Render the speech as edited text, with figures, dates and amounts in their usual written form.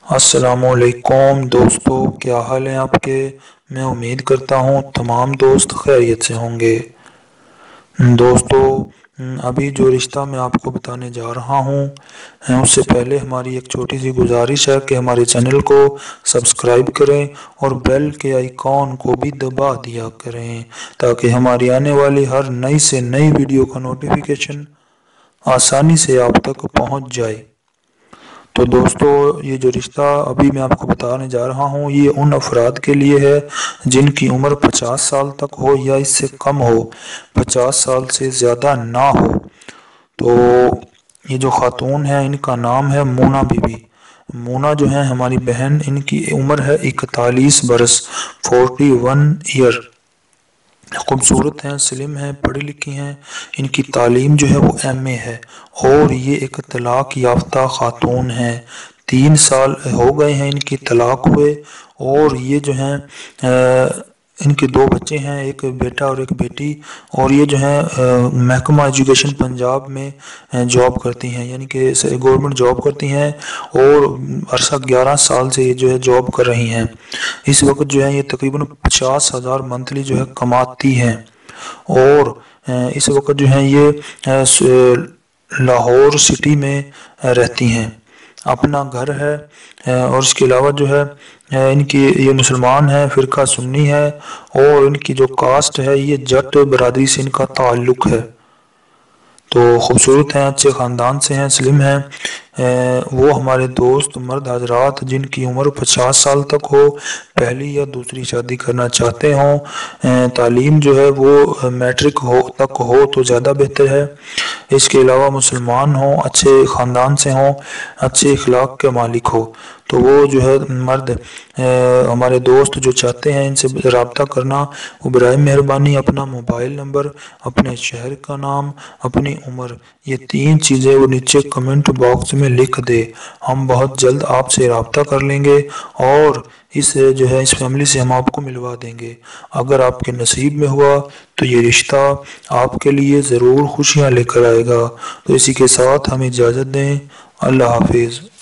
السلام علیکم دوستو، کیا حال ہیں آپ کے؟ میں امید کرتا ہوں تمام دوست خیریت سے ہوں گے۔ دوستو، ابھی جو رشتہ میں آپ کو بتانے جا رہا ہوں، اس سے پہلے ہماری ایک چھوٹی سی گزارش ہے کہ ہمارے چینل کو سبسکرائب کریں اور بیل کے آئیکن کو بھی دبا دیا کریں تاکہ ہماری آنے والی ہر نئی سے نئی ویڈیو کا نوٹیفیکیشن آسانی سے آپ تک پہنچ جائے۔ تو دوستو، یہ جو رشتہ ابھی میں آپ کو بتانے جا رہا ہوں، یہ ان افراد کے لیے ہے جن کی عمر 50 سال تک ہو یا اس سے کم ہو، 50 سال سے زیادہ نہ ہو۔ تو یہ جو خاتون ہے، ان کا نام ہے مونا بی بی۔ مونا جو ہے ہماری بہن، ان کی عمر ہے 41 برس، 41 ایئر۔ خوبصورت ہیں، سلم ہیں، پڑھی لکھی ہیں، ان کی تعلیم جو ہے وہ MA ہے، اور یہ ایک طلاق یافتہ خاتون ہیں۔ 3 سال ہو گئے ہیں ان کی طلاق ہوئے، اور یہ جو ہیں ان کے 2 بچے ہیں، ایک بیٹا اور ایک بیٹی، اور یہ جو ہیں محکمہ ایجوکیشن پنجاب میں جاب کرتی ہیں، یعنی کہ گورنمنٹ جاب کرتی ہیں، اور عرصہ 11 سال سے یہ جو ہے جاب کر رہی ہیں۔ اس وقت جو ہے یہ تقریباً 50,000 منتھلی جو ہے کماتی ہیں، اور اس وقت جو ہے یہ لاہور سٹی میں رہتی ہیں، اپنا گھر ہے، اور اس کے علاوہ جو ہے ان کی یہ مسلمان ہے، فرقہ سنی ہے، اور ان کی جو کاسٹ ہے یہ جٹ برادری سے ان کا تعلق ہے۔ تو خوبصورت ہیں، اچھے خاندان سے ہیں، سلم ہیں۔ وہ ہمارے دوست مرد حضرات جن کی عمر 50 سال تک ہو، پہلی یا دوسری شادی کرنا چاہتے ہوں، تعلیم جو ہے وہ میٹرک تک ہو تو زیادہ بہتر ہے، اس کے علاوہ مسلمان ہوں، اچھے خاندان سے ہوں، اچھے اخلاق کے مالک ہو، تو وہ جو ہے مرد ہمارے دوست جو چاہتے ہیں ان سے رابطہ کرنا، وہ برائے مہربانی اپنا موبائل نمبر، اپنے شہر کا نام، اپنی عمر، یہ 3 چیزیں وہ نیچے کمنٹ باکس میں لکھ دے۔ ہم بہت جلد آپ سے رابطہ کر لیں گے، اور اس فیملی سے ہم آپ کو ملوا دیں گے۔ اگر آپ کے نصیب میں ہوا تو یہ رشتہ آپ کے لیے ضرور خوشیاں لے کر آئے گا۔ تو اسی کے ساتھ ہم اجازت دیں، اللہ حافظ۔